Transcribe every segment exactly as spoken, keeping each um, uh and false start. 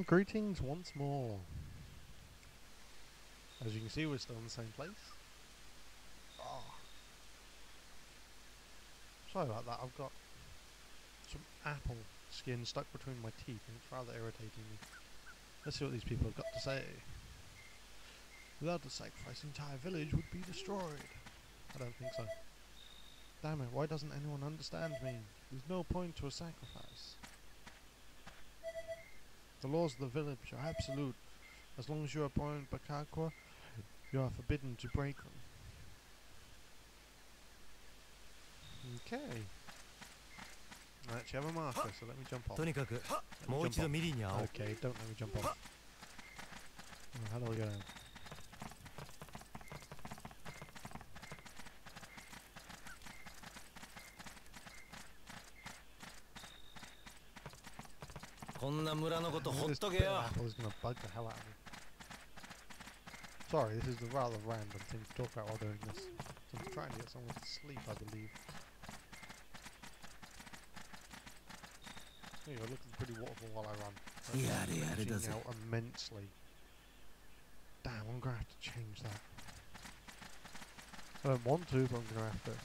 And greetings once more. As you can see, we're still in the same place. Oh. Sorry about that, I've got some apple skin stuck between my teeth and it's rather irritating me. Let's see what these people have got to say. Without the sacrifice, the entire village would be destroyed. I don't think so. Damn it, why doesn't anyone understand me? There's no point to a sacrifice. The laws of the village are absolute. As long as you are born in Bakakwa, you are forbidden to break them. Okay. I actually have a marker, so let me jump off. Let me jump off. Okay, don't let me jump off. Oh, how do I go down? This bit of apple is going to bug the hell out of me. Sorry, this is a rather random thing to talk about while doing this. So I'm trying to get someone to sleep, I believe. There you go, look at the pretty waterfall while I run. That's reaching out immensely. Damn, I'm going to have to change that. I don't want to, but I'm going to have to.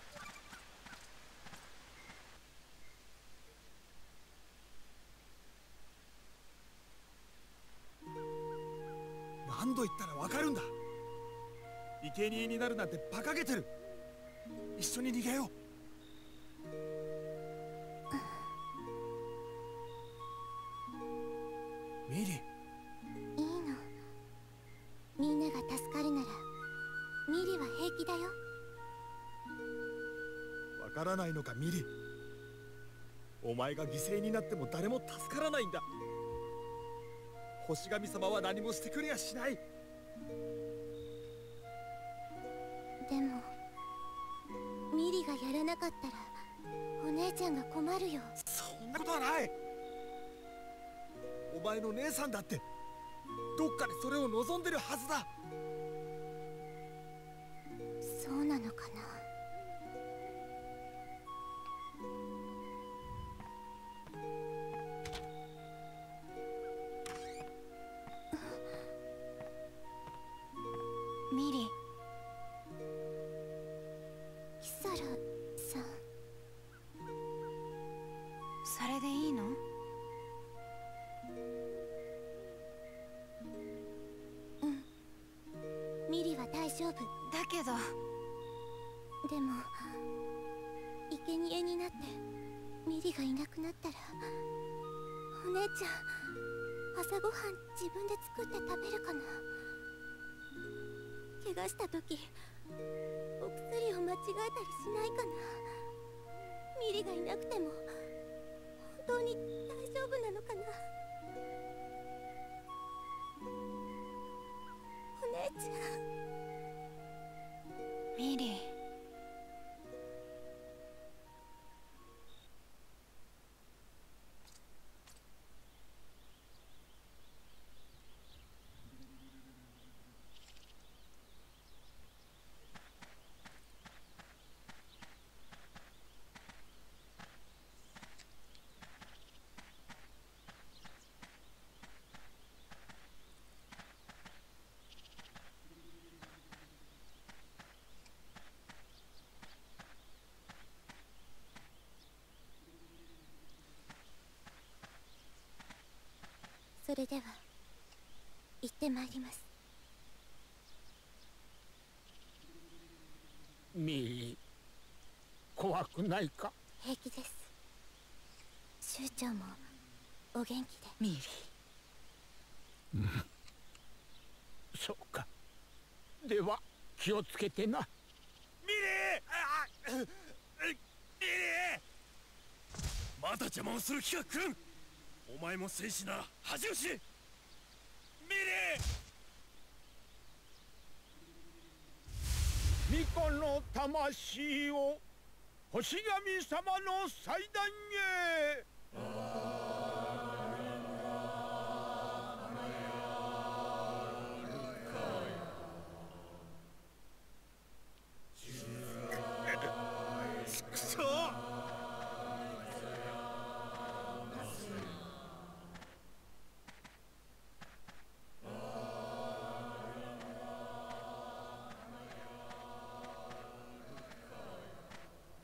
それでは行ってまいります。 ミリ、怖くないか？ 平気です。酋長もお元気で。 ミリ、うん、そうか。では気をつけてな。 ミリー、あ、ミリー、まだ邪魔をする気が来る。お前も戦士なら恥を知れ。ミリー、巫女の魂を星神様の祭壇へ。 くそ！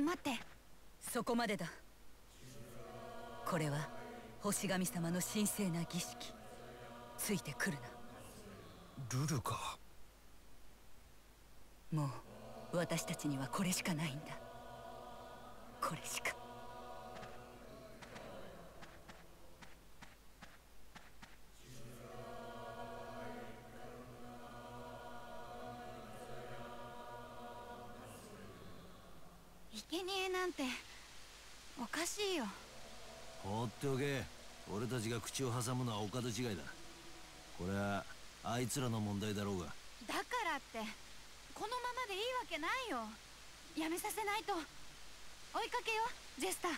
待って。 そこまでだ。これは星神様の神聖な儀式。ついてくるな。 ルルか。 もう私たちにはこれしかないんだ。これしか。 生贄なんておかしいよ。 放っておけ。俺たちが口を挟むのはお門違いだ。これはあいつらの問題だろうが。 だからってこのままでいいわけないよ。やめさせないと。追いかけよう、ジェスタ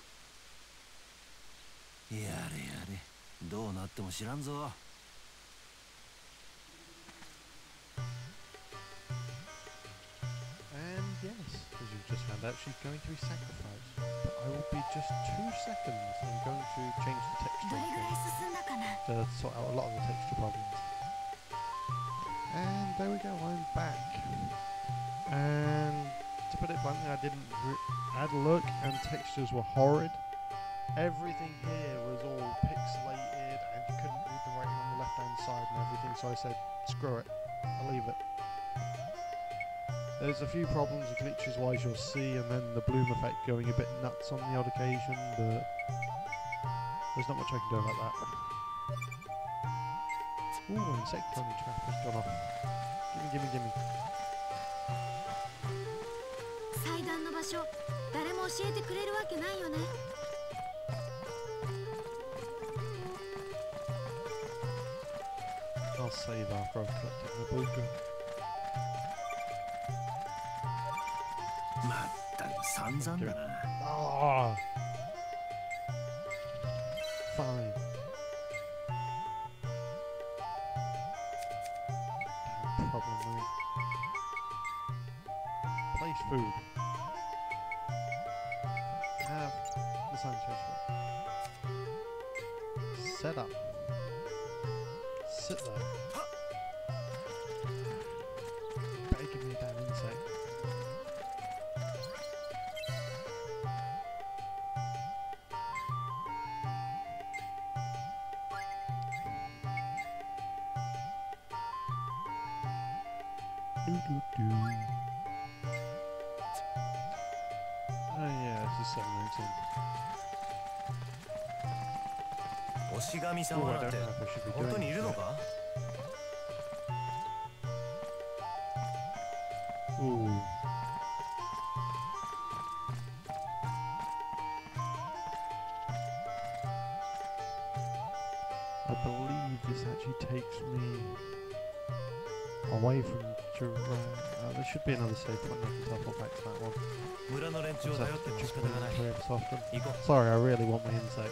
ー。 やれやれ、どうなっても知らんぞ。 And yes, as you've just found out, she's going to be sacrificed. But I will be just two seconds. I'm going to change the ど texture れぐらい進んだかな。 to sort out a lot of the texture problems. And there we go, I'm back. And to put it bluntly, I didn't re add a look, and textures were horrid. Everything here was all pixelated, and you couldn't read the writing on the left hand side and everything, so I said, screw it, I'll leave it. There's a few problems with glitches wise you'll see, and then the bloom effect going a bit nuts on the odd occasion, but there's not much I can do about that. Ooh, insect-friendly trap has gone off. Gimme, gimme, gimme. 祭壇の場所、誰も教えてくれるわけないよね。 I'll save after I've collected the booger. まったく散々だな。 Ah! Fine. Damn problem, mate. Place food. Have the Sanchez one. Set up. Sit there. Better give me a damn insect. Oh yeah, this is seven eighteen. 星神 Oh, 様 I なん don't て know if I should be 本当 doing にいる this の yet. か？ Ooh. I believe this actually takes me away from Jura. Uh, there should be another save point I can topple back to that one. 村の連中を Just 頼 have って to も仕 check 方がない。 my inventory often. 行こ Sorry, I really want my insects.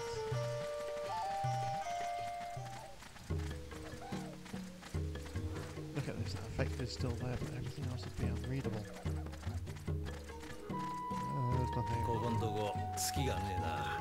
Look at this, that effect is still there, but everything else would be unreadable. Uh, there's nothing. ここんとこ隙がねえな。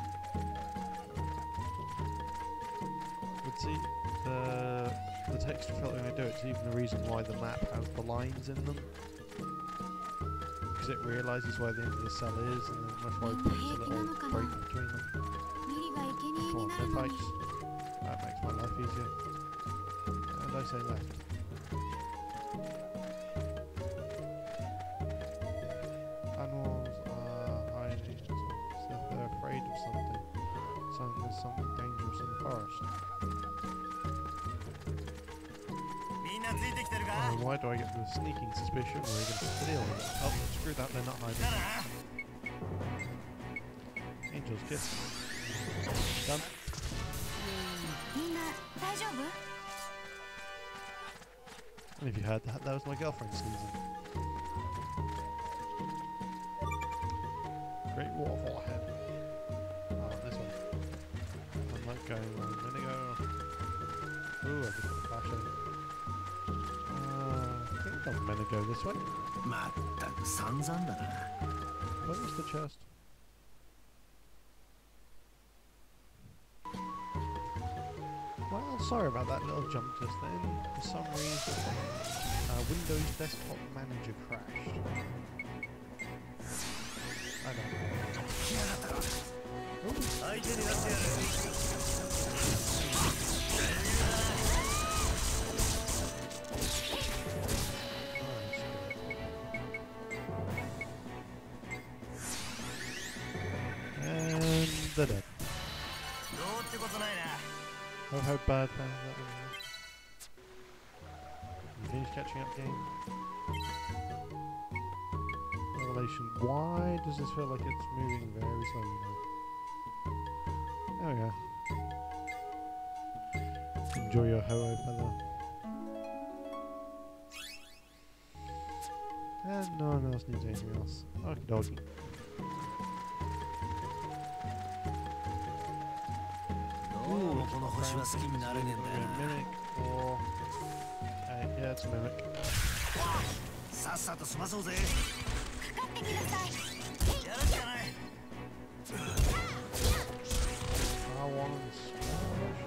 But see, the the texture filtering I do, it's even the reason why the map has the lines in them. Because it realises where the end of the cell is, and then that's why it puts a little break between them. ミリが生贄 Come に on, な no るのに。 fights. That makes my life easier. And I say left. Animals are hiding, so if they're afraid of something, so there's something dangerous in the forest. みんなついてきてるか？ Oh, why do I get the sneaking suspicion where you're going to steal it? Oh, screw that, they're not hiding. だな。 Angel's kiss. Done. みんな大丈夫？ And if you heard that, that was my girlfriend sneezing. Great waterfall ahead. Oh, this one. I'm not going wrong. I'm gonna go. Ooh, I just got a flash in. Uh, I think I'm gonna go this way. まったく散々だな。 Where's the chest? Well, sorry about that little jump just then. For some reason, uh, Windows Desktop Manager crashed. I don't know. 来やがったか。相手になってやる。 And they're dead. どうってことないな。 Oh, how bad that was. You finished catching up, game? Revelation. Why does this feel like it's moving very slowly now? There we go. Enjoy your ho-oh, fella. And no one else needs anything else. Okie dokie. Ooh, この星は好きになれねえんだよな。 Mimic or... Uh, yeah, it's a mimic. さっさと済まそうぜ。 かかってきなさい。 やるんじゃない。 I want smash.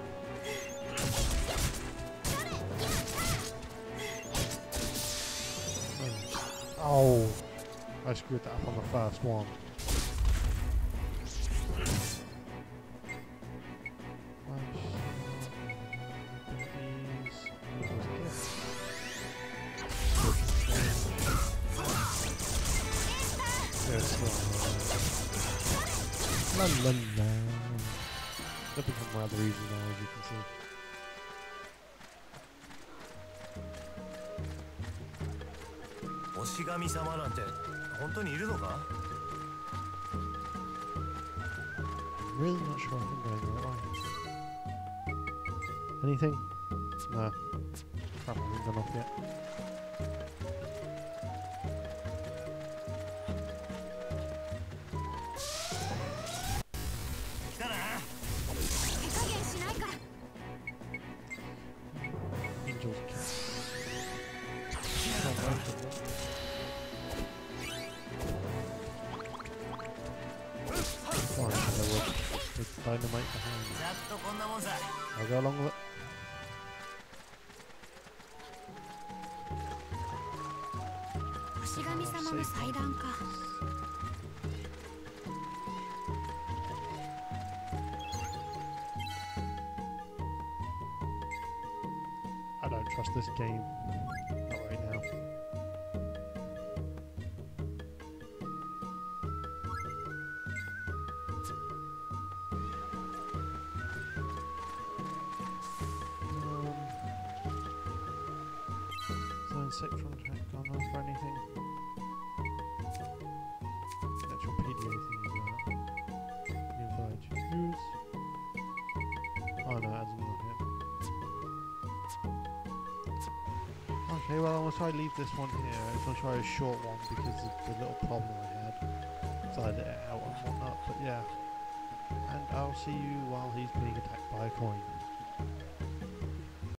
Oh, I screwed that up on the first one. La la la. That become rather easy now, as you can see. Oshigami様なんて本当にいるのか? I'm really not sure if I'm going the right way. Anything? No. Crap, I haven't gone off yet. Angels kiss. Not most of them. Fine, I will. With dynamite behind me. ざっとこんなもんさ。 I'll go along with it. Oshigami様の祭壇か。 I don't trust this game. Not right now. Um, zone six from attack gone on for anything. Actual P D A thing is that. Invite use. Oh no, it hasn't gone yet. Okay, well I'm going to try to leave this one here. I'm going to try a short one because of the little problem I had. So I edit it out and whatnot, but yeah. And I'll see you while he's being attacked by a coin.